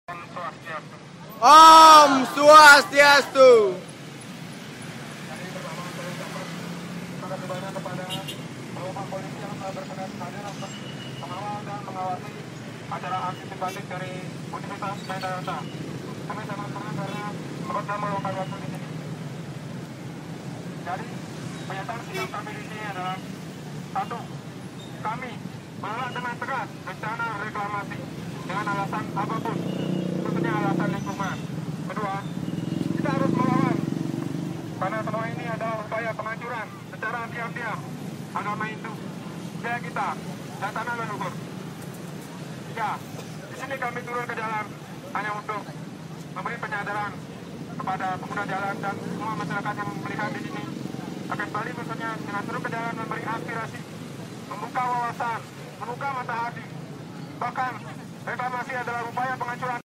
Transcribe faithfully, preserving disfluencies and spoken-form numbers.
Om Swastiastu. Acara antisipatif dari Universitas Medan. Kami sangat senang karena dapat meluangkan waktu di sini. Jadi, pernyataan sikap kami di sini adalah satu, kami menolak dengan tegas rencana reklamasi dengan alasan apapun, khususnya alasan lingkungan. Kedua, kita harus melawan karena semua ini adalah upaya penghancuran secara diam-diam agama Hindu, budaya kita, dan tanah leluhur. Ya, di sini kami turun ke jalan hanya untuk memberi penyadaran kepada pengguna jalan dan semua masyarakat yang melihat di sini akan kembali khususnya dengan turun ke jalan memberi aspirasi, membuka wawasan, membuka mata hati. Bahkan reklamasi adalah upaya penghancuran